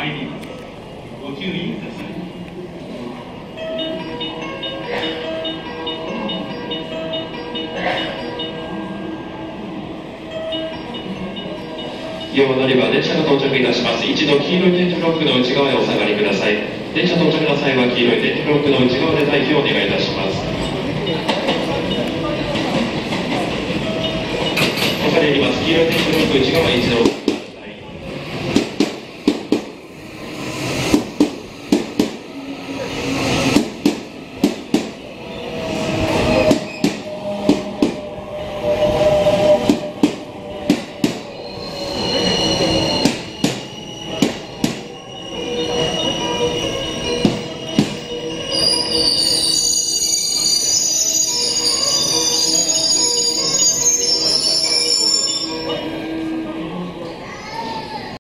参ります。ご注意ください。 4号乗り場、電車が到着いたします。一度黄色い点字ブロックの内側へお下がりください。電車到着の際は黄色い点字ブロックの内側で退避をお願いいたします。恐れ入ります。黄色い点字ブロック内側一度